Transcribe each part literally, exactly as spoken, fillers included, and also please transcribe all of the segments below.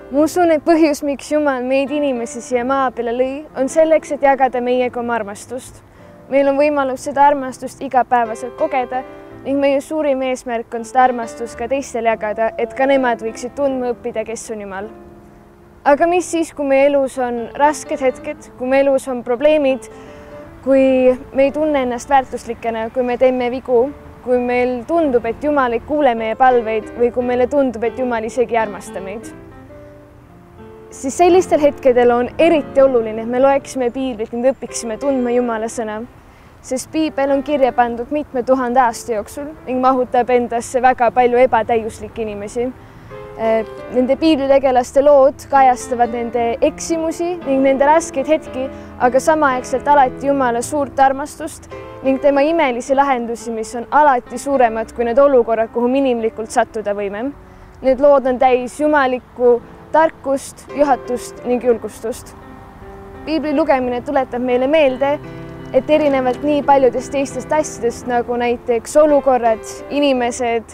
Ma usun, et põhjus, miks Jumal meid inimesi siia maa peale lõi, on selleks, et jagada meiega oma armastust. Meil on võimalus seda armastust igapäevaselt kogeda ning meie suurim eesmärk on seda armastust ka teistele jagada, et ka nemad võiksid tundma õppida, kes on Jumal. Aga mis siis, kui meie elus on rasked hetked, kui meie elus on probleemid, kui me ei tunne ennast väärtuslikena, kui me teeme vigu, kui meil tundub, et Jumal ei kuule meie palveid või kui meile tundub, et Jumal isegi ei armasta meid? Siis sellistel hetkedel on eriti oluline, et me loeksime piiblit ning õpiksime tundma Jumala sõna, sest piibel on kirja pandud mitme tuhande aasta jooksul ning mahutab endasse väga palju ebatäiuslikke inimesi. Nende piiblitegelaste lood kajastavad nende eksimusi ning nende raskeid hetki, aga samaaegselt alati Jumala suurt armastust ning tema imelisi lahendusi, mis on alati suuremad kui need olukorrad, kuhu me inimlikult sattuda võime. Need lood on täis jumalikku tarkust, juhatust ning julgustust. Piibli lugemine tuletab meile meelde, et erinevalt nii paljudest teistest asjadest, nagu näiteks olukorrad, inimesed,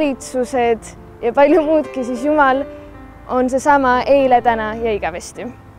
valitsused ja palju muudki, siis Jumal on seesama eile, täna ja igavesti.